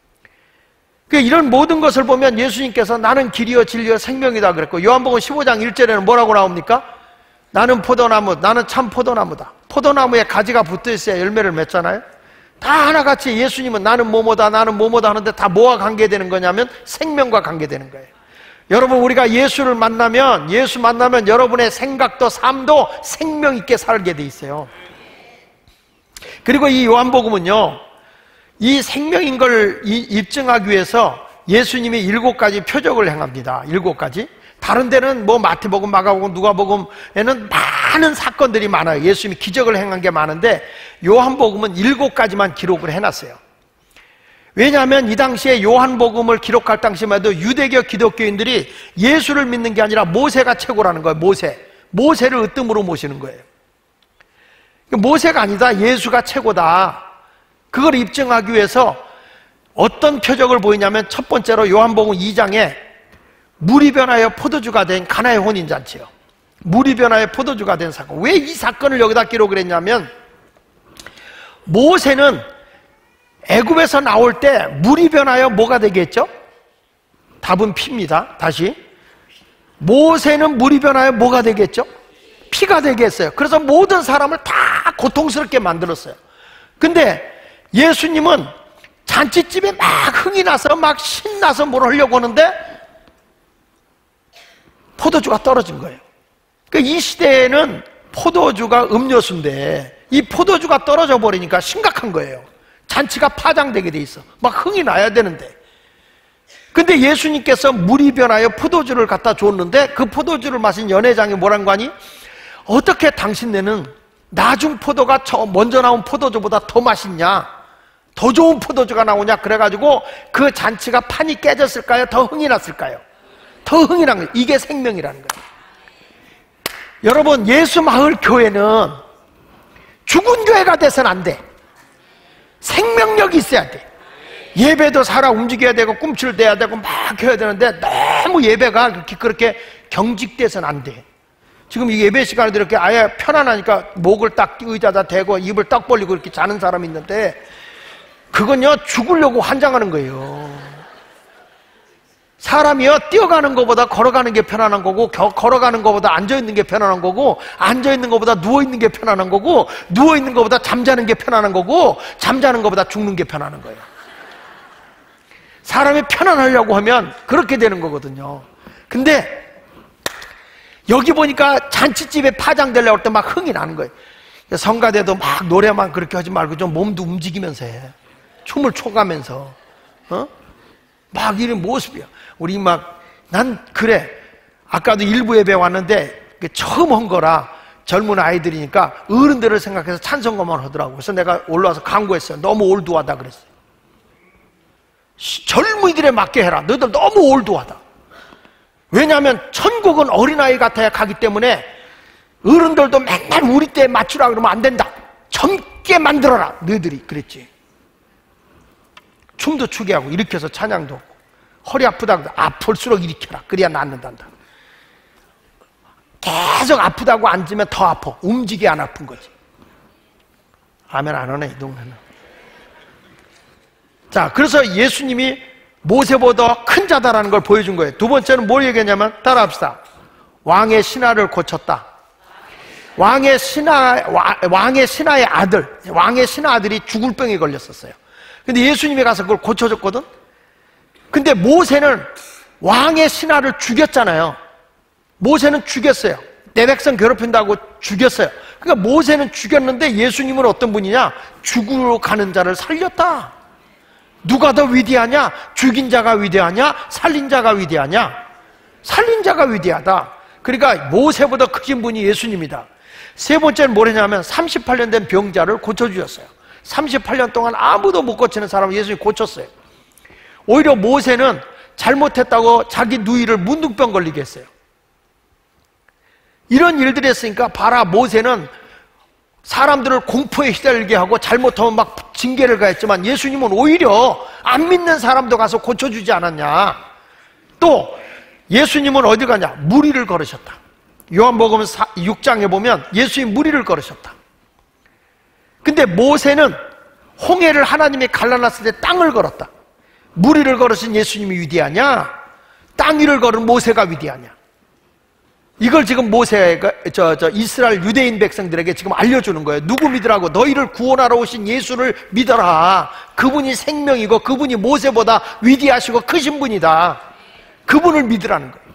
S1: 이런 모든 것을 보면 예수님께서 나는 길이요 진리요 생명이다 그랬고, 요한복음 15장 1절에는 뭐라고 나옵니까? 나는 포도나무, 나는 참 포도나무다. 포도나무에 가지가 붙어 있어야 열매를 맺잖아요. 다 하나같이 예수님은 나는 뭐뭐다 나는 뭐뭐다 하는데 다 뭐와 관계되는 거냐면 생명과 관계되는 거예요. 여러분, 우리가 예수를 만나면, 예수 만나면 여러분의 생각도 삶도 생명 있게 살게 돼 있어요. 그리고 이 요한복음은요, 이 생명인 걸 입증하기 위해서 예수님이 7가지 표적을 행합니다. 7가지. 다른 데는 뭐 마태복음, 마가복음, 누가복음에는 많은 사건들이 많아요. 예수님이 기적을 행한 게 많은데 요한복음은 7가지만 기록을 해놨어요. 왜냐하면 이 당시에 요한복음을 기록할 당시만 해도 유대교 기독교인들이 예수를 믿는 게 아니라 모세가 최고라는 거예요. 모세를 으뜸으로 모시는 거예요. 모세가 아니다, 예수가 최고다. 그걸 입증하기 위해서 어떤 표적을 보이냐면, 첫 번째로 요한복음 2장에 물이 변하여 포도주가 된 가나의 혼인잔치요. 물이 변하여 포도주가 된 사건. 왜 이 사건을 여기다 기록을 했냐면, 모세는 애굽에서 나올 때 물이 변하여 뭐가 되겠죠? 답은 피입니다. 다시, 모세는 물이 변하여 뭐가 되겠죠? 피가 되겠어요. 그래서 모든 사람을 다 고통스럽게 만들었어요. 근데 예수님은 잔치집에 막 흥이 나서 막 신나서 뭘 하려고 하는데 포도주가 떨어진 거예요. 그러니까 이 시대에는 포도주가 음료수인데 이 포도주가 떨어져 버리니까 심각한 거예요. 잔치가 파장되게 돼 있어. 막 흥이 나야 되는데. 근데 예수님께서 물이 변하여 포도주를 갖다 줬는데 그 포도주를 마신 연회장이 뭐란 거 아니? 어떻게 당신네는 나중 포도가 먼저 나온 포도주보다 더 맛있냐? 더 좋은 포도주가 나오냐? 그래가지고 그 잔치가 판이 깨졌을까요? 더 흥이 났을까요? 더 흥이 난 거예요. 이게 생명이라는 거예요. 여러분, 예수마을 교회는 죽은 교회가 돼서는 안 돼. 생명력이 있어야 돼. 예배도 살아 움직여야 되고 꿈틀대야 되고 막 해야 되는데 너무 예배가 그렇게 경직돼서는 안 돼. 지금 이 예배 시간에도 이렇게 아예 편안하니까 목을 딱 의자다 대고 입을 딱 벌리고 이렇게 자는 사람이 있는데 그건요 죽으려고 환장하는 거예요. 사람이요 뛰어가는 것보다 걸어가는 게 편안한 거고, 걸어가는 것보다 앉아있는 게 편안한 거고, 앉아있는 것보다 누워있는 게 편안한 거고, 누워있는 것보다 잠자는 게 편안한 거고, 잠자는 것보다 죽는 게 편안한 거예요. 사람이 편안하려고 하면 그렇게 되는 거거든요. 근데 여기 보니까 잔치집에 파장되려고 할 때 막 흥이 나는 거예요. 성가대도 막 노래만 그렇게 하지 말고 좀 몸도 움직이면서 해. 춤을 춰가면서 막 이런 모습이야. 우리 난 그래, 아까도 일부 예배 왔는데 처음 한 거라 젊은 아이들이니까 어른들을 생각해서 찬송가만 하더라고. 그래서 내가 올라와서 강구했어요. 너무 올드하다 그랬어요. 젊은이들에 맞게 해라. 너희들 너무 올드하다. 왜냐하면 천국은 어린아이 같아야 가기 때문에 어른들도 맨날 우리 때에 맞추라 그러면 안 된다. 젊게 만들어라. 너희들이 그랬지. 춤도 추게 하고 일으켜서 찬양도 하고, 허리 아프다고 아플수록 일으켜라. 그래야 낫는단다. 계속 아프다고 앉으면 더 아파. 움직이 안 아픈 거지. 아멘 안 하네 이 동네는. 자, 그래서 예수님이 모세보다 큰 자다라는 걸 보여준 거예요. 두 번째는 뭘 얘기했냐면, 따라합시다. 왕의 신하를 고쳤다. 왕의 신하의 아들, 왕의 신하 아들이 죽을 병에 걸렸었어요. 근데 예수님이 가서 그걸 고쳐줬거든. 근데 모세는 왕의 신하를 죽였잖아요. 모세는 죽였어요. 내 백성 괴롭힌다고 죽였어요. 그러니까 모세는 죽였는데 예수님은 어떤 분이냐? 죽으러 가는 자를 살렸다. 누가 더 위대하냐? 죽인 자가 위대하냐? 살린 자가 위대하냐? 살린 자가 위대하다. 그러니까 모세보다 크신 분이 예수님이다. 세 번째는 뭐냐면 38년 된 병자를 고쳐주셨어요. 38년 동안 아무도 못 고치는 사람을 예수님이 고쳤어요. 오히려 모세는 잘못했다고 자기 누이를 문둥병 걸리게 했어요. 이런 일들이 했으니까 봐라, 모세는 사람들을 공포에 휘달리게 하고 잘못하면 막 징계를 가했지만 예수님은 오히려 안 믿는 사람도 가서 고쳐주지 않았냐. 또 예수님은 어디 가냐? 무리를 걸으셨다. 요한복음 6장에 보면 예수님 무리를 걸으셨다. 근데 모세는 홍해를 하나님이 갈라놨을 때 땅을 걸었다. 무리를 걸으신 예수님이 위대하냐? 땅 위를 걸은 모세가 위대하냐? 이걸 지금 모세가 이스라엘 유대인 백성들에게 지금 알려주는 거예요. 누구 믿으라고? 너희를 구원하러 오신 예수를 믿어라. 그분이 생명이고 그분이 모세보다 위대하시고 크신 분이다. 그분을 믿으라는 거예요.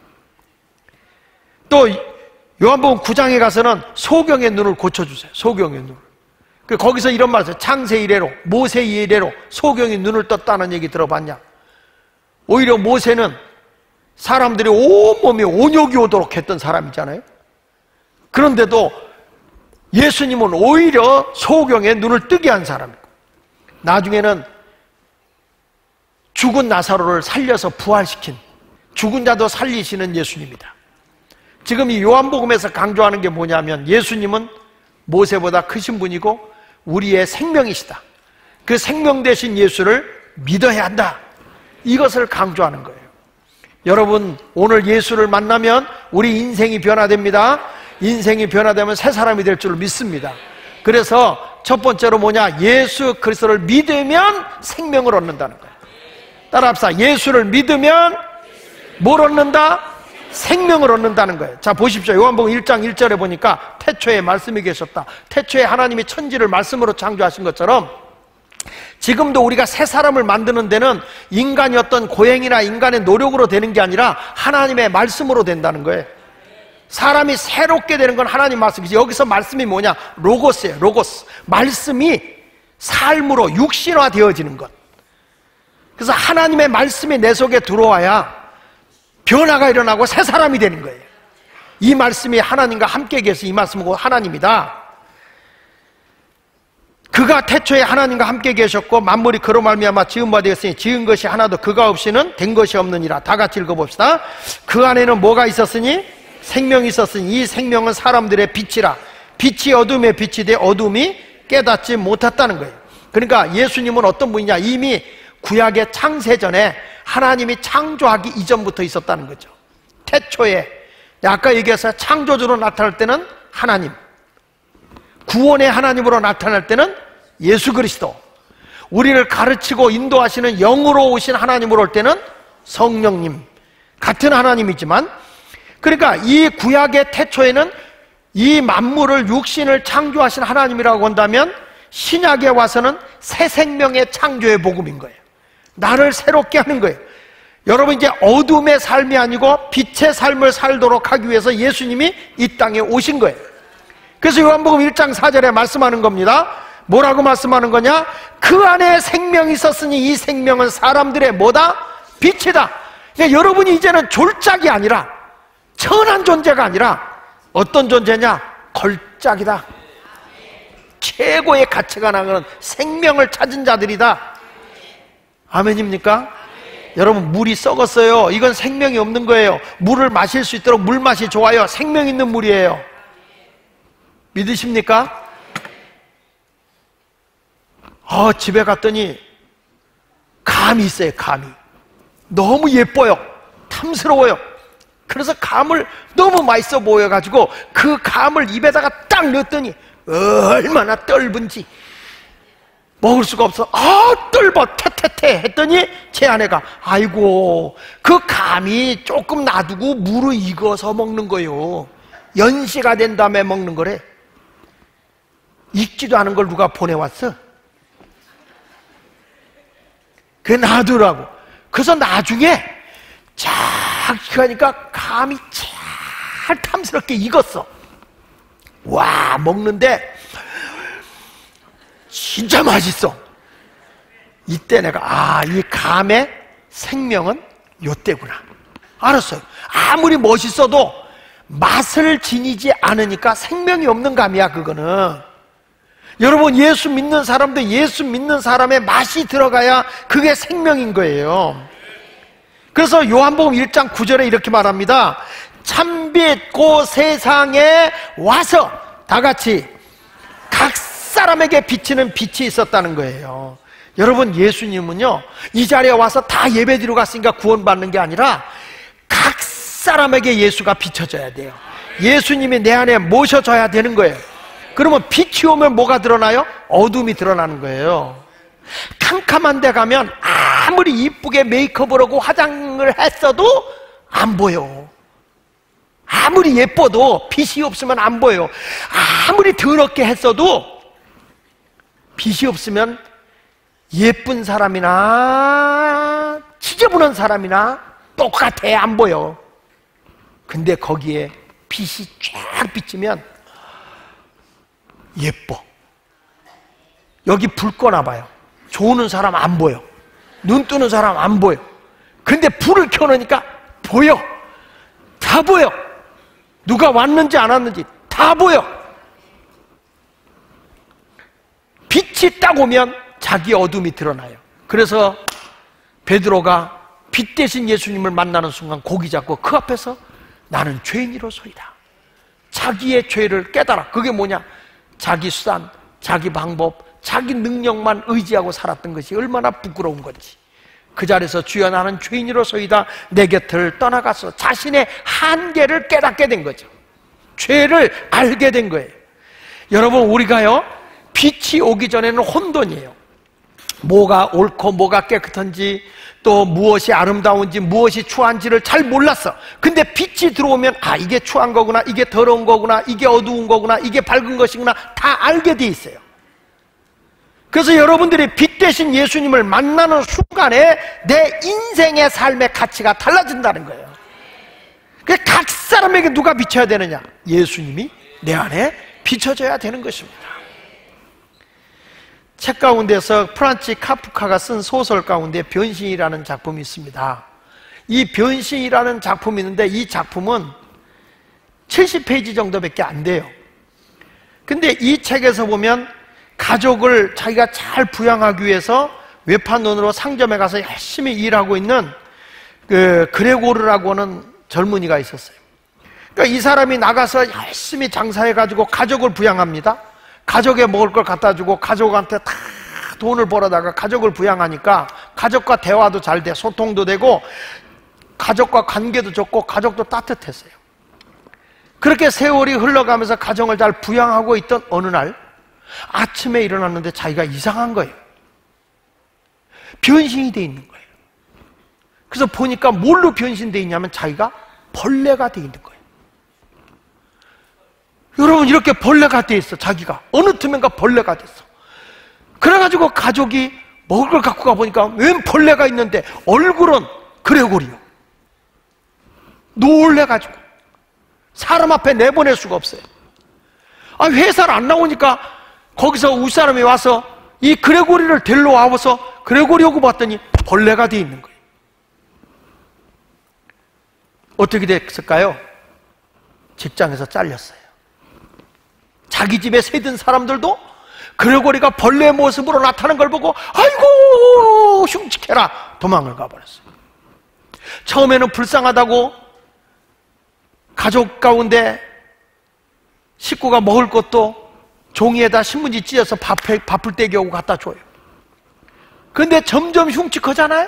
S1: 또 요한복음 9장에 가서는 소경의 눈을 고쳐주세요. 소경의 눈을. 거기서 이런 말을 했어요. 창세 이래로, 모세 이래로 소경이 눈을 떴다는 얘기 들어봤냐? 오히려 모세는 사람들이 온몸이 온욕이 오도록 했던 사람이잖아요. 그런데도 예수님은 오히려 소경의 눈을 뜨게 한 사람이고, 나중에는 죽은 나사로를 살려서 부활시킨, 죽은 자도 살리시는 예수님이다. 지금 이 요한복음에서 강조하는 게 뭐냐면 예수님은 모세보다 크신 분이고 우리의 생명이시다. 그 생명 되신 예수를 믿어야 한다. 이것을 강조하는 거예요. 여러분, 오늘 예수를 만나면 우리 인생이 변화됩니다. 인생이 변화되면 새 사람이 될 줄 믿습니다. 그래서 첫 번째로 뭐냐? 예수 그리스도를 믿으면 생명을 얻는다는 거예요. 따라합시다. 예수를 믿으면 뭘 얻는다? 생명을 얻는다는 거예요. 자, 보십시오. 요한복음 1장 1절에 보니까 태초에 말씀이 계셨다. 태초에 하나님이 천지를 말씀으로 창조하신 것처럼 지금도 우리가 새 사람을 만드는 데는 인간이 어떤 고행이나 인간의 노력으로 되는 게 아니라 하나님의 말씀으로 된다는 거예요. 사람이 새롭게 되는 건 하나님 말씀이지. 여기서 말씀이 뭐냐? 로고스예요. 로고스. 말씀이 삶으로 육신화 되어지는 것. 그래서 하나님의 말씀이 내 속에 들어와야 변화가 일어나고 새 사람이 되는 거예요. 이 말씀이 하나님과 함께 계셔서 이 말씀은 하나님이다. 그가 태초에 하나님과 함께 계셨고 만물이 그로 말미암아 지은 바 되었으니 지은 것이 하나도 그가 없이는 된 것이 없느니라. 다 같이 읽어봅시다. 그 안에는 뭐가 있었으니? 생명이 있었으니 이 생명은 사람들의 빛이라. 빛이 어둠의 빛이 돼 어둠이 깨닫지 못했다는 거예요. 그러니까 예수님은 어떤 분이냐? 이미 구약의 창세전에 하나님이 창조하기 이전부터 있었다는 거죠. 태초에, 아까 얘기했어요. 창조주로 나타날 때는 하나님, 구원의 하나님으로 나타날 때는 예수 그리스도, 우리를 가르치고 인도하시는 영으로 오신 하나님으로 올 때는 성령님, 같은 하나님이지만, 그러니까 이 구약의 태초에는 이 만물을, 육신을 창조하신 하나님이라고 한다면 신약에 와서는 새 생명의 창조의 복음인 거예요. 나를 새롭게 하는 거예요. 여러분, 이제 어둠의 삶이 아니고 빛의 삶을 살도록 하기 위해서 예수님이 이 땅에 오신 거예요. 그래서 요한복음 1장 4절에 말씀하는 겁니다. 뭐라고 말씀하는 거냐? 그 안에 생명이 있었으니 이 생명은 사람들의 뭐다? 빛이다. 그러니까 여러분이 이제는 졸작이 아니라, 천한 존재가 아니라 어떤 존재냐? 걸작이다. 최고의 가치가 나가는 생명을 찾은 자들이다. 아멘입니까? 여러분, 물이 썩었어요. 이건 생명이 없는 거예요. 물을 마실 수 있도록 물맛이 좋아요. 생명 있는 물이에요. 믿으십니까? 집에 갔더니 감이 있어요. 감이 너무 예뻐요. 탐스러워요. 그래서 감을 너무 맛있어 보여가지고 그 감을 입에다가 딱 넣었더니 얼마나 떫은지 먹을 수가 없어. 떫어, 태태태 했더니 제 아내가, 아이고, 그 감이 조금 놔두고 물을 익어서 먹는 거요. 연시가 된 다음에 먹는 거래. 익지도 않은 걸 누가 보내왔어? 그게 놔두라고. 그래서 나중에 쫙 익으니까 감이 잘 탐스럽게 익었어. 와, 먹는데 진짜 맛있어. 이때 내가 이 감의 생명은 요때구나 알았어요. 아무리 멋있어도 맛을 지니지 않으니까 생명이 없는 감이야. 그거는 여러분, 예수 믿는 사람도 예수 믿는 사람의 맛이 들어가야 그게 생명인 거예요. 그래서 요한복음 1장 9절에 이렇게 말합니다. 참빛 고 세상에 와서 다 같이 각 사람에게 비치는 빛이 있었다는 거예요. 여러분, 예수님은요 이 자리에 와서 다 예배드리고 갔으니까 구원받는 게 아니라 각 사람에게 예수가 비춰져야 돼요. 예수님이 내 안에 모셔져야 되는 거예요. 그러면 빛이 오면 뭐가 드러나요? 어둠이 드러나는 거예요. 캄캄한 데 가면 아무리 이쁘게 메이크업을 하고 화장을 했어도 안 보여. 아무리 예뻐도 빛이 없으면 안 보여요. 아무리 더럽게 했어도 빛이 없으면 예쁜 사람이나 지저분한 사람이나 똑같아, 안 보여. 근데 거기에 빛이 쫙 비치면 예뻐. 여기 불 꺼나 봐요. 좋은 사람 안 보여. 눈 뜨는 사람 안 보여. 근데 불을 켜놓으니까 보여. 다 보여. 누가 왔는지 안 왔는지 다 보여. 빛이 딱 오면 자기 어둠이 드러나요. 그래서 베드로가 빛 대신 예수님을 만나는 순간 고기 잡고 그 앞에서 나는 죄인이로소이다. 자기의 죄를 깨달아. 그게 뭐냐? 자기 수단, 자기 방법, 자기 능력만 의지하고 살았던 것이 얼마나 부끄러운 건지. 그 자리에서 주여 나는 죄인이로소이다 내 곁을 떠나가서 자신의 한계를 깨닫게 된 거죠. 죄를 알게 된 거예요. 여러분, 우리가요 빛이 오기 전에는 혼돈이에요. 뭐가 옳고 뭐가 깨끗한지, 또 무엇이 아름다운지 무엇이 추한지를 잘 몰랐어. 근데 빛이 들어오면 이게 추한 거구나, 이게 더러운 거구나, 이게 어두운 거구나, 이게 밝은 것이구나 다 알게 돼 있어요. 그래서 여러분들이 빛 대신 예수님을 만나는 순간에 내 인생의 삶의 가치가 달라진다는 거예요. 각 사람에게 누가 비춰야 되느냐? 예수님이 내 안에 비춰져야 되는 것입니다. 책 가운데서 프란치 카프카가 쓴 소설 가운데 변신이라는 작품이 있습니다. 이 변신이라는 작품이 있는데 이 작품은 70페이지 정도밖에 안 돼요. 근데 이 책에서 보면 가족을 자기가 잘 부양하기 위해서 외판돈으로 상점에 가서 열심히 일하고 있는 그레고르라고 하는 젊은이가 있었어요. 그러니까 이 사람이 나가서 열심히 장사해가지고 가족을 부양합니다. 가족에 먹을 걸 갖다 주고 가족한테 다 돈을 벌어다가 가족을 부양하니까 가족과 대화도 잘 돼, 소통도 되고 가족과 관계도 좋고 가족도 따뜻했어요. 그렇게 세월이 흘러가면서 가정을 잘 부양하고 있던 어느 날 아침에 일어났는데 자기가 이상한 거예요. 변신이 돼 있는 거예요. 그래서 보니까 뭘로 변신돼 있냐면 자기가 벌레가 돼 있는 거예요. 여러분, 이렇게 벌레가 돼 있어. 자기가 어느 틈엔가 벌레가 됐어. 그래가지고 가족이 먹을 걸 갖고 가보니까 웬 벌레가 있는데 얼굴은 그레고리요. 놀래가지고 사람 앞에 내보낼 수가 없어요. 회사를 안 나오니까 거기서 윗사람이 와서 이 그레고리를 데리러 와서 그레고리 오고 봤더니 벌레가 돼 있는 거예요. 어떻게 됐을까요? 직장에서 잘렸어요. 자기 집에 새든 사람들도 그레고리가 벌레의 모습으로 나타나는 걸 보고 아이고 흉측해라 도망을 가버렸어요. 처음에는 불쌍하다고 가족 가운데 식구가 먹을 것도 종이에다 신문지 찢어서 밥을 떼기 오고 갖다 줘요. 그런데 점점 흉측하잖아요.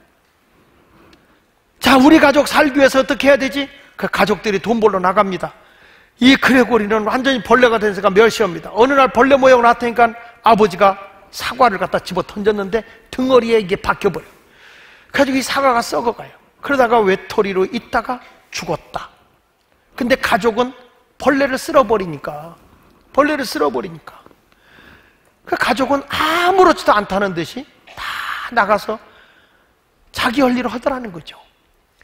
S1: 자, 우리 가족 살기 위해서 어떻게 해야 되지? 그 가족들이 돈 벌러 나갑니다. 이 그레고리는 완전히 벌레가 되니까 멸시합니다. 어느 날 벌레 모양으로 나타나니까 아버지가 사과를 갖다 집어 던졌는데 등어리에 이게 박혀버려요. 그래가지고 이 사과가 썩어가요. 그러다가 외톨이로 있다가 죽었다. 근데 가족은 벌레를 쓸어버리니까 그 가족은 아무렇지도 않다는 듯이 다 나가서 자기 할 일을 하더라는 거죠.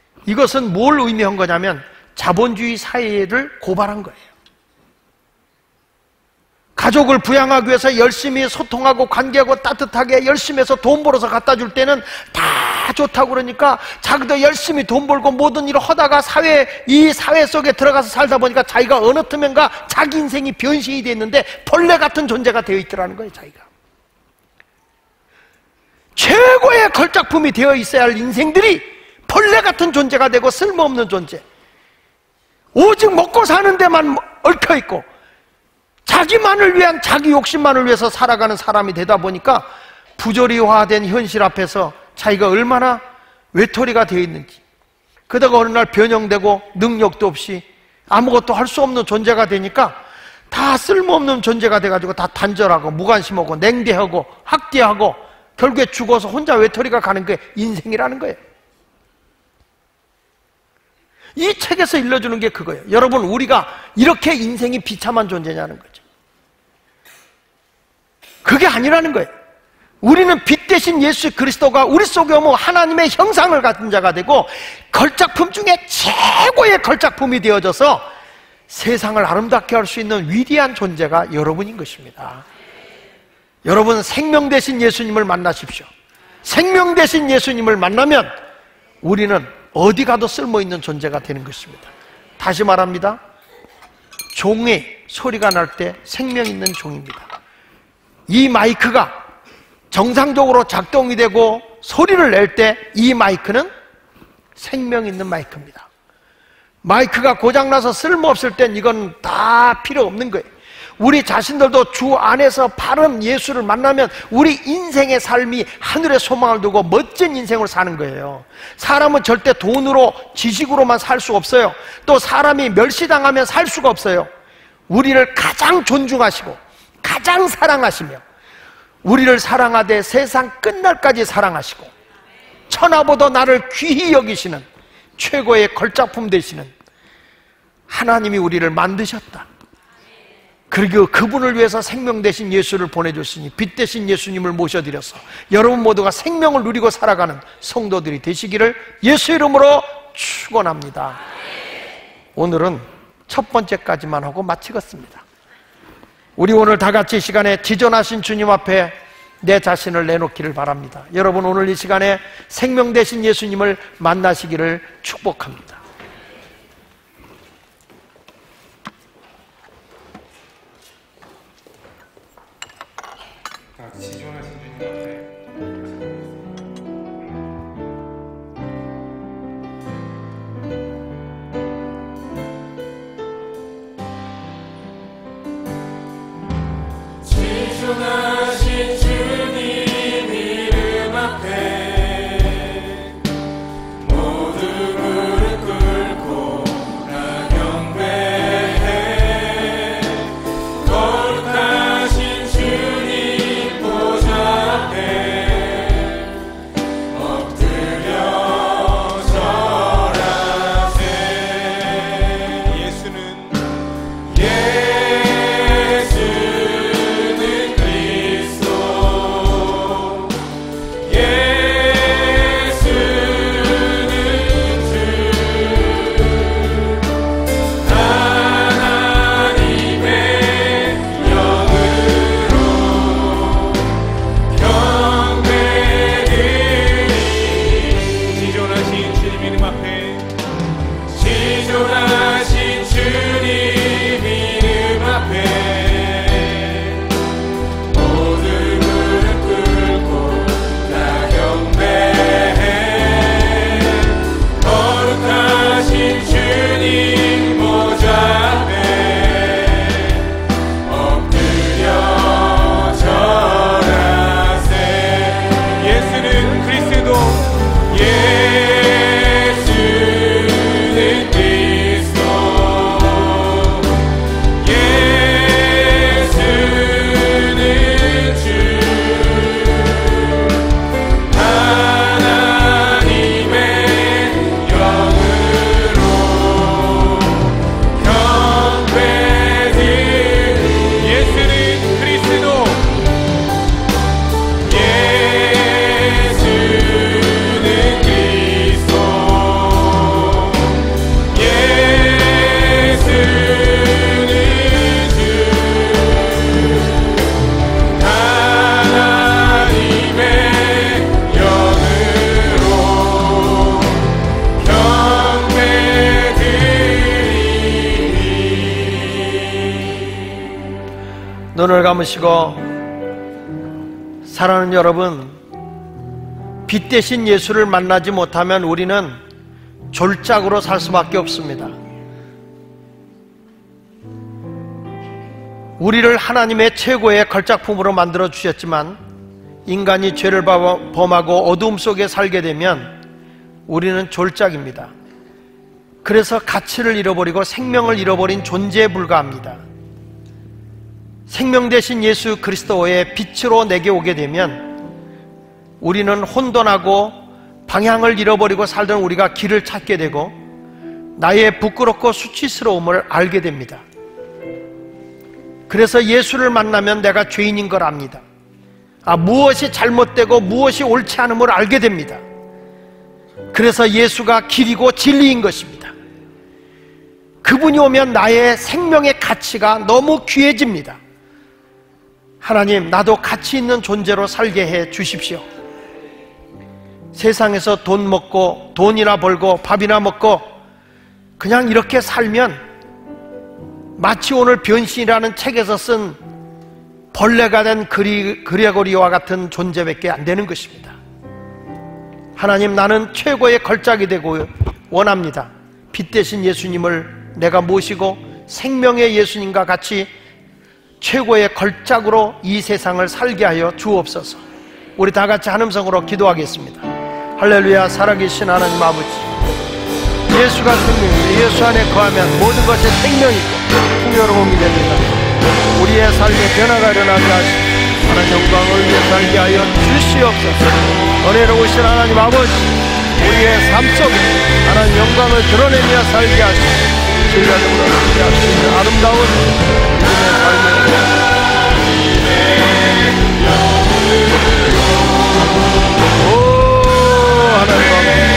S1: 이것은 뭘 의미한 거냐면 자본주의 사회를 고발한 거예요. 가족을 부양하기 위해서 열심히 소통하고 관계하고 따뜻하게 열심히 해서 돈 벌어서 갖다 줄 때는 다 좋다고 그러니까 자기도 열심히 돈 벌고 모든 일을 하다가 이 사회 속에 들어가서 살다 보니까 자기가 어느 틈엔가 자기 인생이 변신이 됐는데 벌레 같은 존재가 되어 있더라는 거예요. 자기가 최고의 걸작품이 되어 있어야 할 인생들이 벌레 같은 존재가 되고 쓸모없는 존재, 오직 먹고 사는 데만 얽혀있고 자기만을 위한 자기 욕심만을 위해서 살아가는 사람이 되다 보니까 부조리화된 현실 앞에서 자기가 얼마나 외톨이가 되어 있는지, 그러다가 어느 날 변형되고 능력도 없이 아무것도 할 수 없는 존재가 되니까 다 쓸모없는 존재가 돼가지고 다 단절하고 무관심하고 냉대하고 학대하고 결국에 죽어서 혼자 외톨이가 가는 게 인생이라는 거예요. 이 책에서 일러주는 게 그거예요. 여러분, 우리가 이렇게 인생이 비참한 존재냐는 거죠. 그게 아니라는 거예요. 우리는 빛 대신 예수 그리스도가 우리 속에 오면 하나님의 형상을 가진 자가 되고 걸작품 중에 최고의 걸작품이 되어져서 세상을 아름답게 할 수 있는 위대한 존재가 여러분인 것입니다. 여러분, 생명 대신 예수님을 만나십시오. 생명 대신 예수님을 만나면 우리는 어디 가도 쓸모있는 존재가 되는 것입니다. 다시 말합니다. 종의 소리가 날 때 생명 있는 종입니다. 이 마이크가 정상적으로 작동이 되고 소리를 낼 때 이 마이크는 생명 있는 마이크입니다. 마이크가 고장나서 쓸모없을 땐 이건 다 필요 없는 거예요. 우리 자신들도 주 안에서 바른 예수를 만나면 우리 인생의 삶이 하늘에 소망을 두고 멋진 인생을 사는 거예요. 사람은 절대 돈으로 지식으로만 살 수 없어요. 또 사람이 멸시당하면 살 수가 없어요. 우리를 가장 존중하시고 가장 사랑하시며 우리를 사랑하되 세상 끝날까지 사랑하시고 천하보다 나를 귀히 여기시는 최고의 걸작품 되시는 하나님이 우리를 만드셨다. 그리고 그분을 위해서 생명 대신 예수를 보내주시니 빛 대신 예수님을 모셔드려서 여러분 모두가 생명을 누리고 살아가는 성도들이 되시기를 예수 이름으로 축원합니다. 오늘은 첫 번째까지만 하고 마치겠습니다. 우리 오늘 다 같이 이 시간에 지존하신 주님 앞에 내 자신을 내놓기를 바랍니다. 여러분, 오늘 이 시간에 생명 대신 예수님을 만나시기를 축복합니다.
S2: 지존하신 주님 앞에 지존하신 주님 이름 앞에 모두 무릎 꿇고 나 경배해. 거룩하신 주님 보좌 앞에 엎드려 절하세. 예수는 그리스도
S1: 눈을 감으시고, 사랑하는 여러분, 빛 대신 예수를 만나지 못하면 우리는 졸작으로 살 수밖에 없습니다. 우리를 하나님의 최고의 걸작품으로 만들어 주셨지만 인간이 죄를 범하고 어둠 속에 살게 되면 우리는 졸작입니다. 그래서 가치를 잃어버리고 생명을 잃어버린 존재에 불과합니다. 생명 대신 예수 그리스도의 빛으로 내게 오게 되면 우리는 혼돈하고 방향을 잃어버리고 살던 우리가 길을 찾게 되고 나의 부끄럽고 수치스러움을 알게 됩니다. 그래서 예수를 만나면 내가 죄인인 걸 압니다. 무엇이 잘못되고 무엇이 옳지 않음을 알게 됩니다. 그래서 예수가 길이고 진리인 것입니다. 그분이 오면 나의 생명의 가치가 너무 귀해집니다. 하나님, 나도 가치 있는 존재로 살게 해 주십시오. 세상에서 돈 먹고 돈이나 벌고 밥이나 먹고 그냥 이렇게 살면 마치 오늘 변신이라는 책에서 쓴 벌레가 된 그레고리와 같은 존재밖에 안 되는 것입니다. 하나님, 나는 최고의 걸작이 되고 원합니다. 빛 대신 예수님을 내가 모시고 생명의 예수님과 같이 최고의 걸작으로 이 세상을 살게 하여 주옵소서. 우리 다 같이 한음성으로 기도하겠습니다. 할렐루야. 살아계신 하나님 아버지, 예수가 생명이고 예수 안에 거하면 모든 것이 생명이고 풍요로움이 됩니다. 우리의 삶에 변화가 일어나게 하시고 하나님 영광을 위해 살게 하여 주시옵소서. 은혜로우신 하나님 아버지, 우리의 삶 속에 하나님 영광을 드러내며 살게 하시고 신령으로 살게 하시는 아름다운 우리의 삶을 하나님 아버지,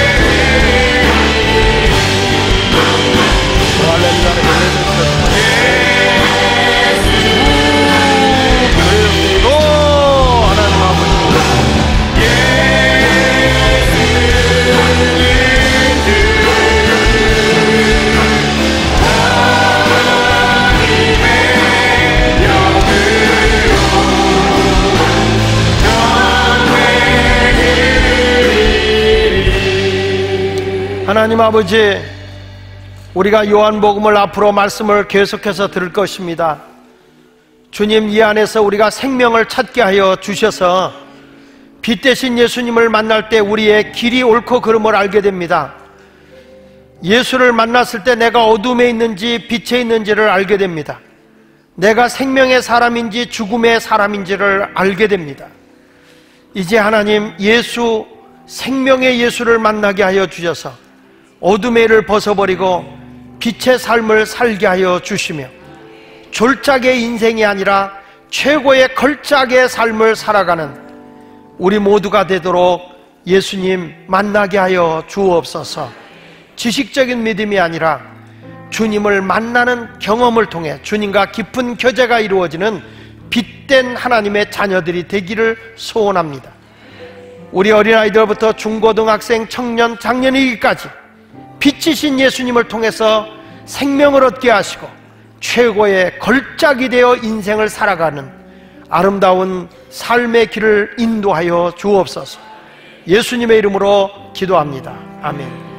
S1: 하나님 아버지, 우리가 요한복음을 앞으로 말씀을 계속해서 들을 것입니다. 주님, 이 안에서 우리가 생명을 찾게 하여 주셔서 빛 대신 예수님을 만날 때 우리의 길이 옳고 그름을 알게 됩니다. 예수를 만났을 때 내가 어둠에 있는지 빛에 있는지를 알게 됩니다. 내가 생명의 사람인지 죽음의 사람인지를 알게 됩니다. 이제 하나님, 예수, 생명의 예수를 만나게 하여 주셔서 어둠의 일을 벗어버리고 빛의 삶을 살게 하여 주시며 졸작의 인생이 아니라 최고의 걸작의 삶을 살아가는 우리 모두가 되도록 예수님 만나게 하여 주옵소서. 지식적인 믿음이 아니라 주님을 만나는 경험을 통해 주님과 깊은 교제가 이루어지는 빛된 하나님의 자녀들이 되기를 소원합니다. 우리 어린아이들부터 중고등학생, 청년, 장년이기까지 빛이신 예수님을 통해서 생명을 얻게 하시고 최고의 걸작이 되어 인생을 살아가는 아름다운 삶의 길을 인도하여 주옵소서. 예수님의 이름으로 기도합니다. 아멘.